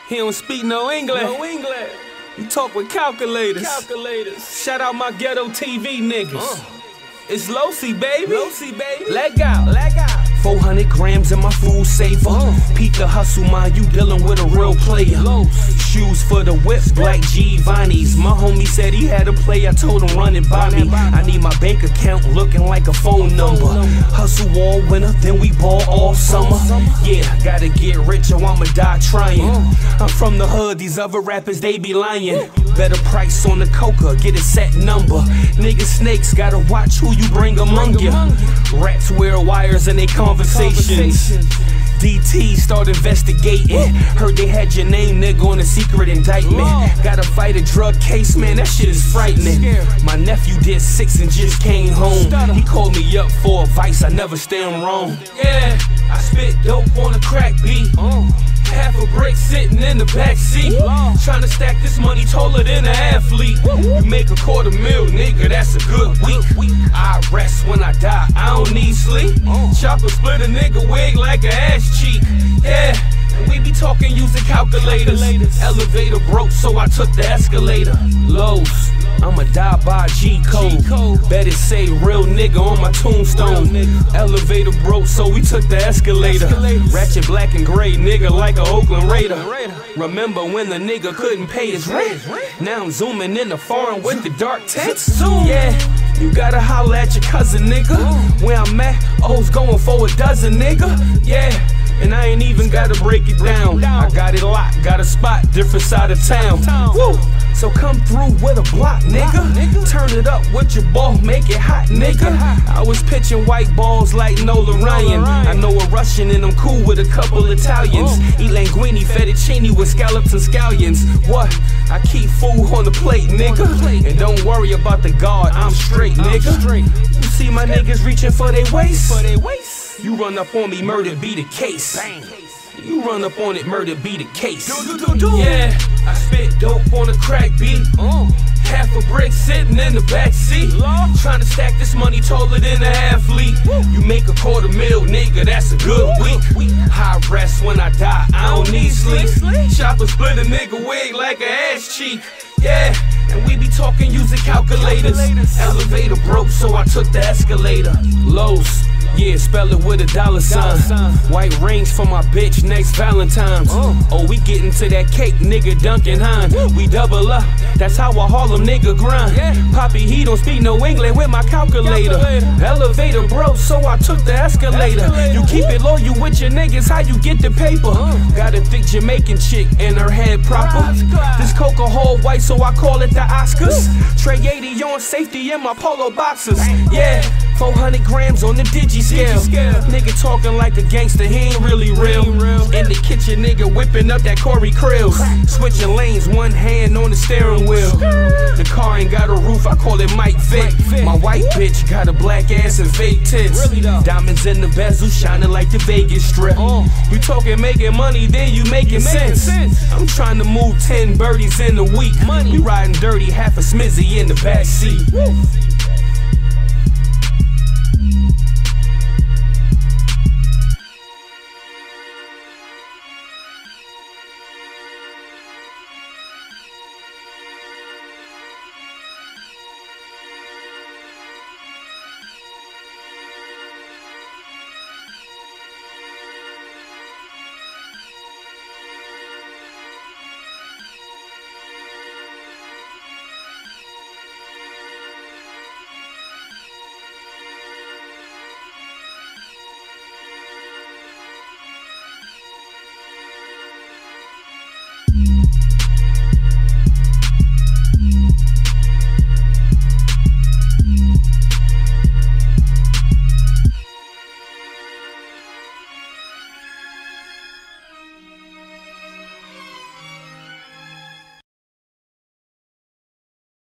He don't speak no English. You talk with calculators. Shout out my ghetto TV niggas. It's Losi, baby. Let go. 400 grams in my food saver. Peep the hustle, man, you dealing with a real player. Shoes for the whip, black Giovanni's. My homie said he had a play, I told him run it by me. I need my bank account looking like a phone number. Hustle all winter, then we ball all summer. Yeah, gotta get rich or I'ma die trying. I'm from the hood, these other rappers, they be lying. Better price on the coca, get a set number. Niggas snakes, gotta watch who you bring among ya. Rats wear wires in they conversations. DT start investigating. Heard they had your name, nigga, on a secret indictment. Gotta fight a drug case, man, that shit is frightening. My nephew did 6 and just came home. He called me up for advice, I never stand wrong. Yeah, I spit dope on a crack beat. Half a brick sitting in the back seat. Tryna stack this money taller than an athlete. You make $250,000, nigga, that's a good week. I rest when I die, I don't need sleep. Chopper split a nigga wig like an ass cheek. Yeah, and we be talking using calculators. Elevator broke, so I took the escalator. Lows, I'ma die by G code. Better say real nigga on my tombstone. Elevator broke, so we took the escalator. Ratchet black and gray, nigga, like a Oakland Raider. Remember when the nigga couldn't pay his rent? Now I'm zooming in the foreign with the dark text. Yeah, you gotta holler at your cousin, nigga. Where I'm at, O's going for a dozen, nigga. Yeah, and I ain't even gotta break it down. I got it locked, got a spot, different side of town. Woo! So come through with a block, nigga. Turn it up with your ball, make it hot, nigga. I was pitching white balls like Nola Ryan. I know a Russian and I'm cool with a couple Italians. Eat linguine, fettuccine with scallops and scallions. What? I keep food on the plate, nigga. And don't worry about the guard, I'm straight, nigga. You see my niggas reaching for their waist? You run up on me, murder be the case. You run up on it, murder be the case. Yeah, I spit dope on a crack beat. Half a brick sitting in the back seat. Tryna stack this money taller than an athlete. You make $250,000, nigga, that's a good week. I rest when I die, I don't need sleep. Chopper split a nigga wig like an ass cheek. Yeah, and we be talking using calculators. Elevator broke, so I took the escalator. Lows, yeah, spell it with a $sign. White rings for my bitch next Valentine's. Oh, we getting to that cake, nigga, Duncan Hines. We double up, that's how a Harlem nigga grind. Poppy, he don't speak no English with my calculator. Elevator broke, so I took the escalator. You keep it low, you with your niggas, how you get the paper? Got a thick Jamaican chick and her head proper. This coca hall white, so I call it the Oscars. Tray 80 on safety in my polo boxers. Yeah, 400 grams on the digi scale. Nigga talking like a gangster, he ain't really real. In the kitchen, nigga whipping up that Corey Krills. Switching lanes, one hand on the steering wheel. The car ain't got a roof, I call it Mike Vick. My white bitch got a black ass and fake tits. Diamonds in the bezel, shining like the Vegas Strip. You talking making money, then you making sense. I'm trying to move 10 birdies in a week. We riding dirty, half a smizzy in the backseat.